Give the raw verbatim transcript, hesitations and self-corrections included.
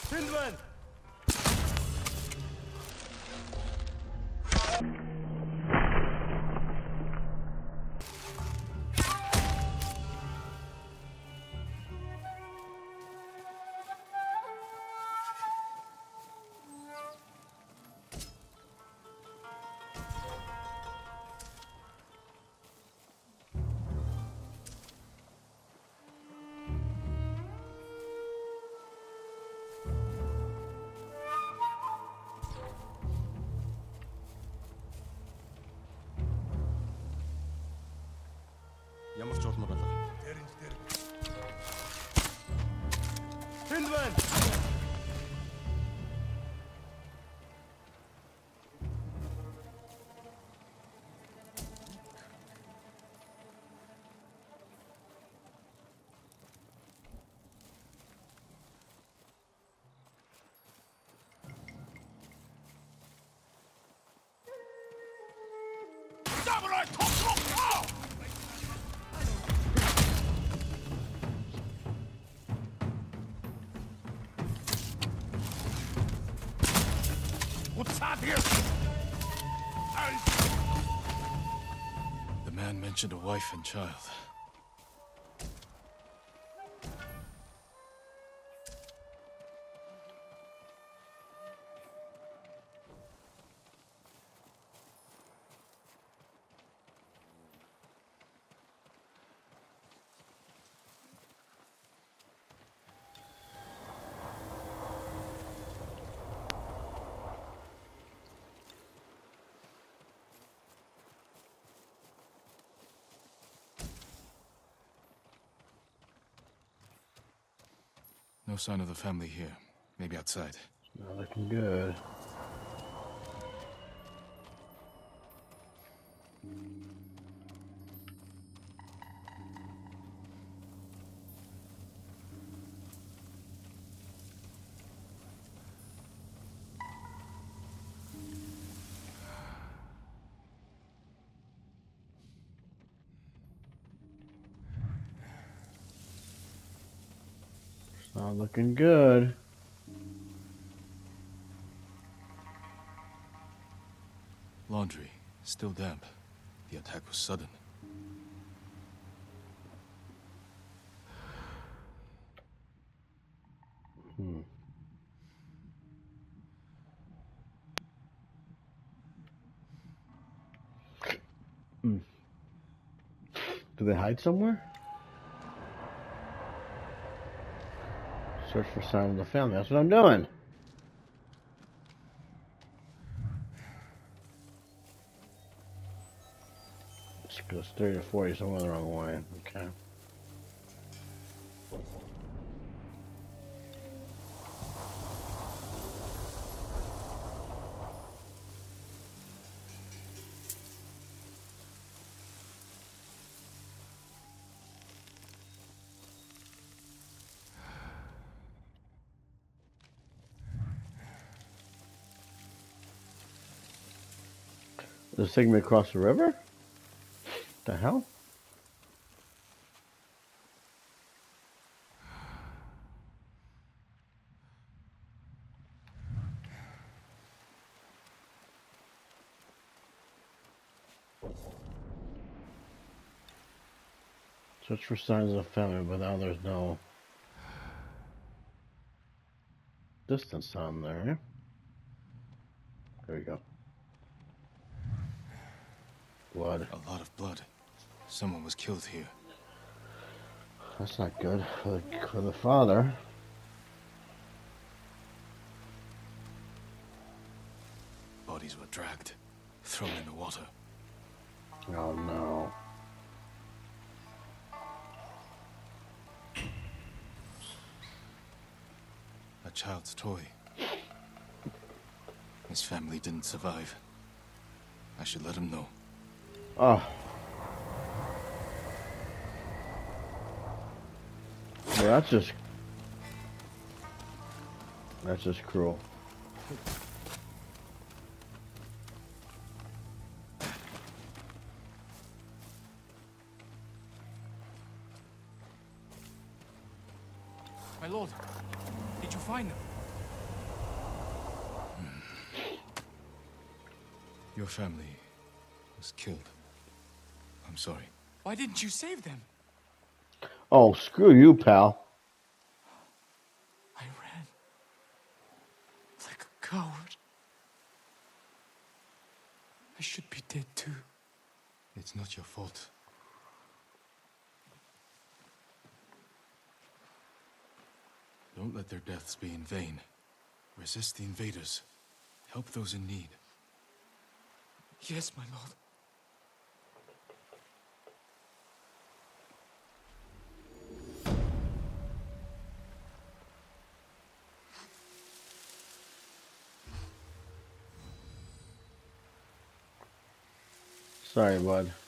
Hinwend! Ямар ч улмаар болоо. Тэр энэ тэр. Энд байна. Samurai top top. What's up here? The man mentioned a wife and child. No sign of the family here. Maybe outside. Not looking good. Not looking good. Laundry, still damp. The attack was sudden. Hmm. Hmm. Do they hide somewhere? Search for signs of the family. That's what I'm doing. This goes thirty to forty, so I went the wrong way. Okay. Does it take me across the river? The hell? Search for signs of family, but now there's no distance on there. There we go. Blood. A lot of blood. Someone was killed here. That's not good for the, for the father. Bodies were dragged, thrown in the water. Oh no. A child's toy. His family didn't survive. I should let him know. Oh. Well, that's just... That's just cruel. My lord, did you find them? Your family was killed. I'm sorry. Why didn't you save them? Oh, screw you, pal. I ran. Like a coward. I should be dead too. It's not your fault. Don't let their deaths be in vain. Resist the invaders. Help those in need. Yes, my lord. Sorry, bud.